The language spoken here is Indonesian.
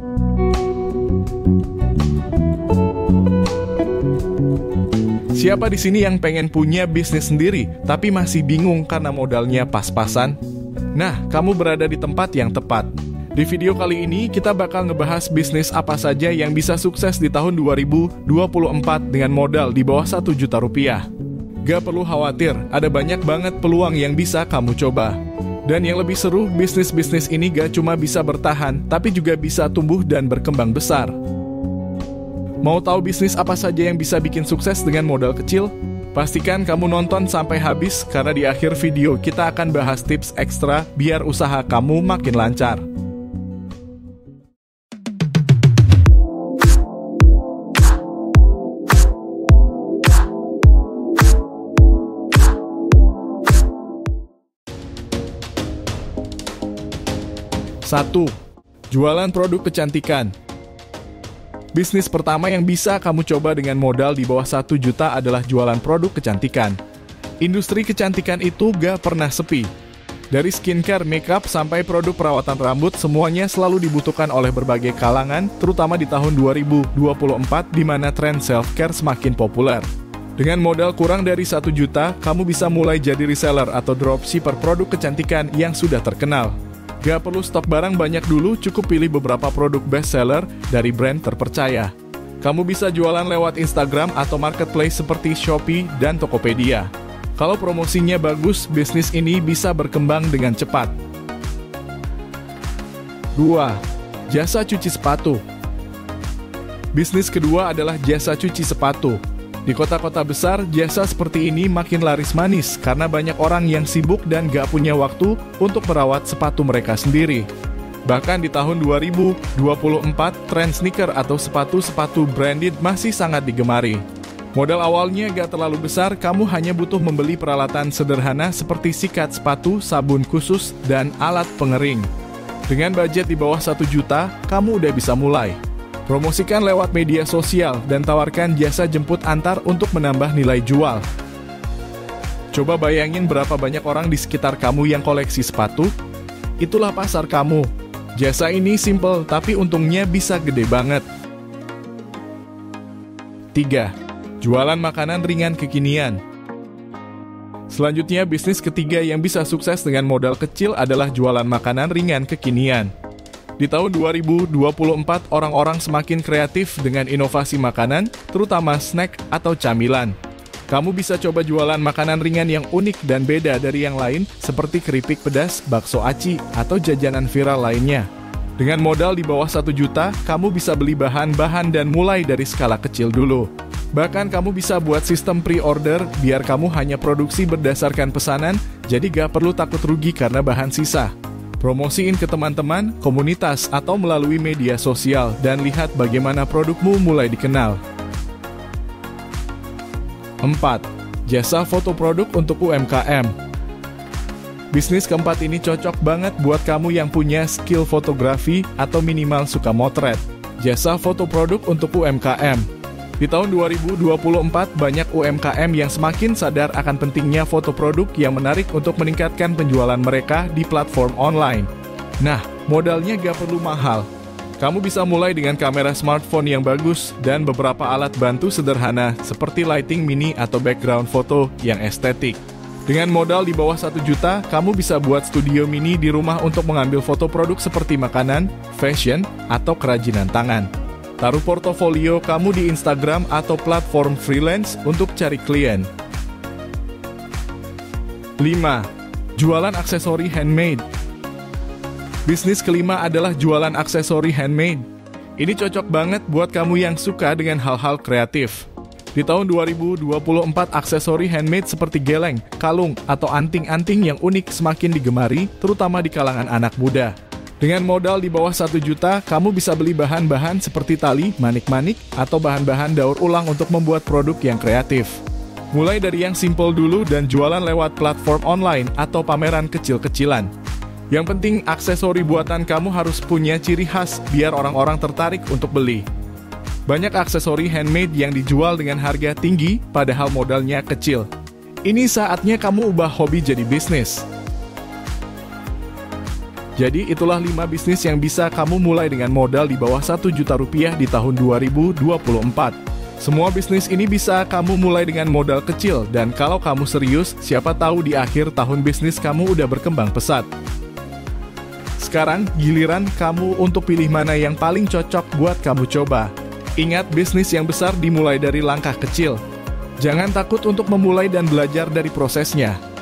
Siapa di sini yang pengen punya bisnis sendiri, tapi masih bingung karena modalnya pas-pasan? Nah, kamu berada di tempat yang tepat. Di video kali ini, kita bakal ngebahas bisnis apa saja yang bisa sukses di tahun 2024 dengan modal di bawah 1 juta rupiah. Gak perlu khawatir, ada banyak banget peluang yang bisa kamu coba. Dan yang lebih seru, bisnis-bisnis ini gak cuma bisa bertahan, tapi juga bisa tumbuh dan berkembang besar. Mau tahu bisnis apa saja yang bisa bikin sukses dengan modal kecil? Pastikan kamu nonton sampai habis karena di akhir video kita akan bahas tips ekstra biar usaha kamu makin lancar. Satu, jualan produk kecantikan. Bisnis pertama yang bisa kamu coba dengan modal di bawah 1 juta adalah jualan produk kecantikan. Industri kecantikan itu gak pernah sepi. Dari skincare, makeup, sampai produk perawatan rambut, semuanya selalu dibutuhkan oleh berbagai kalangan, terutama di tahun 2024 di mana tren self-care semakin populer. Dengan modal kurang dari 1 juta, kamu bisa mulai jadi reseller atau dropshipper produk kecantikan yang sudah terkenal. Gak perlu stok barang banyak dulu, cukup pilih beberapa produk bestseller dari brand terpercaya. Kamu bisa jualan lewat Instagram atau marketplace seperti Shopee dan Tokopedia. Kalau promosinya bagus, bisnis ini bisa berkembang dengan cepat. 2. Jasa cuci sepatu. Bisnis kedua adalah jasa cuci sepatu. Di kota-kota besar, jasa seperti ini makin laris manis karena banyak orang yang sibuk dan gak punya waktu untuk merawat sepatu mereka sendiri. Bahkan di tahun 2024, tren sneaker atau sepatu-sepatu branded masih sangat digemari. Modal awalnya gak terlalu besar, kamu hanya butuh membeli peralatan sederhana seperti sikat sepatu, sabun khusus, dan alat pengering. Dengan budget di bawah 1 juta, kamu udah bisa mulai. Promosikan lewat media sosial dan tawarkan jasa jemput antar untuk menambah nilai jual. Coba bayangin berapa banyak orang di sekitar kamu yang koleksi sepatu? Itulah pasar kamu. Jasa ini simple, tapi untungnya bisa gede banget. 3. Jualan makanan ringan kekinian. Selanjutnya, bisnis ketiga yang bisa sukses dengan modal kecil adalah jualan makanan ringan kekinian. Di tahun 2024, orang-orang semakin kreatif dengan inovasi makanan, terutama snack atau camilan. Kamu bisa coba jualan makanan ringan yang unik dan beda dari yang lain, seperti keripik pedas, bakso aci, atau jajanan viral lainnya. Dengan modal di bawah 1 juta, kamu bisa beli bahan-bahan dan mulai dari skala kecil dulu. Bahkan kamu bisa buat sistem pre-order, biar kamu hanya produksi berdasarkan pesanan, jadi gak perlu takut rugi karena bahan sisa. Promosiin ke teman-teman, komunitas, atau melalui media sosial dan lihat bagaimana produkmu mulai dikenal. 4. Jasa foto produk untuk UMKM. Bisnis keempat ini cocok banget buat kamu yang punya skill fotografi atau minimal suka motret. Jasa foto produk untuk UMKM. Di tahun 2024, banyak UMKM yang semakin sadar akan pentingnya foto produk yang menarik untuk meningkatkan penjualan mereka di platform online. Nah, modalnya gak perlu mahal. Kamu bisa mulai dengan kamera smartphone yang bagus dan beberapa alat bantu sederhana seperti lighting mini atau background foto yang estetik. Dengan modal di bawah 1 juta, kamu bisa buat studio mini di rumah untuk mengambil foto produk seperti makanan, fashion, atau kerajinan tangan. Taruh portofolio kamu di Instagram atau platform freelance untuk cari klien. 5. Jualan aksesori handmade. Bisnis kelima adalah jualan aksesori handmade. Ini cocok banget buat kamu yang suka dengan hal-hal kreatif. Di tahun 2024, aksesori handmade seperti geleng, kalung, atau anting-anting yang unik semakin digemari, terutama di kalangan anak muda. Dengan modal di bawah 1 juta, kamu bisa beli bahan-bahan seperti tali, manik-manik, atau bahan-bahan daur ulang untuk membuat produk yang kreatif. Mulai dari yang simple dulu dan jualan lewat platform online atau pameran kecil-kecilan. Yang penting, aksesori buatan kamu harus punya ciri khas biar orang-orang tertarik untuk beli. Banyak aksesori handmade yang dijual dengan harga tinggi, padahal modalnya kecil. Ini saatnya kamu ubah hobi jadi bisnis. Jadi itulah 5 bisnis yang bisa kamu mulai dengan modal di bawah 1 juta rupiah di tahun 2024. Semua bisnis ini bisa kamu mulai dengan modal kecil, dan kalau kamu serius, siapa tahu di akhir tahun bisnis kamu udah berkembang pesat. Sekarang giliran kamu untuk pilih mana yang paling cocok buat kamu coba. Ingat, bisnis yang besar dimulai dari langkah kecil. Jangan takut untuk memulai dan belajar dari prosesnya.